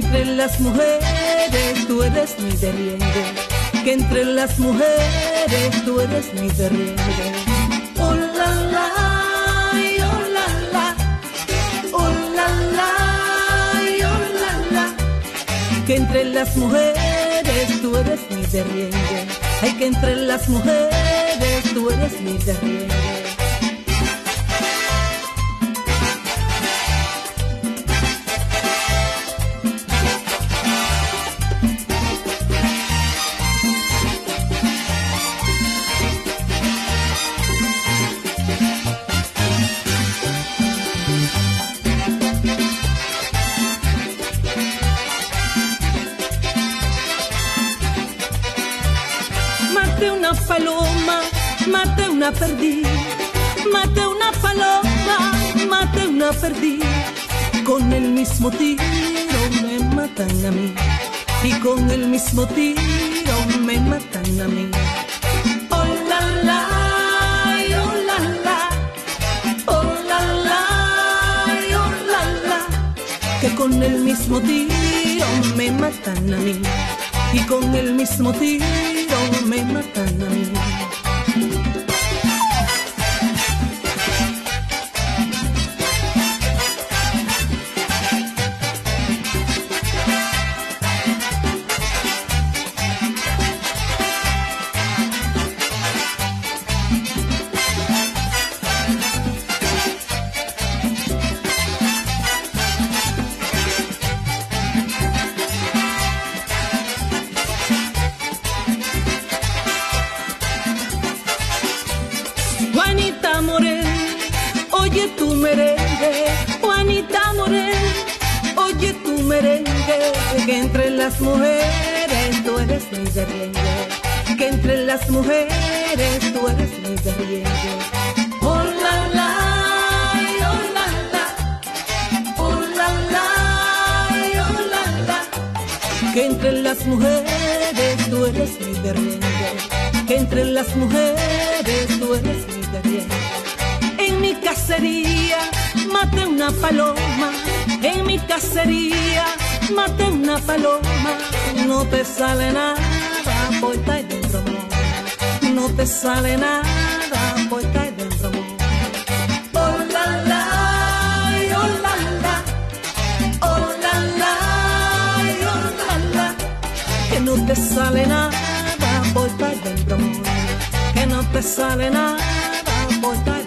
entre las mujeres tú eres mi derriengue, que entre las mujeres tú eres mi derriengue. Oh la la, oh la la, oh la la, oh la la, que entre las mujeres tú eres mi derriengue, ay, que entre las mujeres tú eres mi derriengue. Maté una paloma, maté una perdiz, maté una paloma, maté una perdiz. Con el mismo tiro me matan a mí, y con el mismo tiro me matan a mí. Oh la la, oh la la, oh la la, oh la la, que con el mismo tiro me matan a mí, y con el mismo tiro me matan a mí. Juanita Morel, oye tu merengue, Juanita Morel, oye tu merengue, que entre las mujeres tú eres mi derriengue, que entre las mujeres tú eres mi derriengue. Oh la la, oh la la, oh la la, oh la la, que entre las mujeres tú eres mi derriengue, que entre las mujeres tú eres mi derriengue. En mi cacería maté una paloma, en mi cacería maté una paloma. No te sale nada, pues está ahí dentro, amor. No te sale nada, pues está ahí dentro, amor. Oh la la, oh la la, oh la la, oh la la, que no te sale nada, pues está ahí dentro, amor. Que no te sale nada, pues está ahí dentro.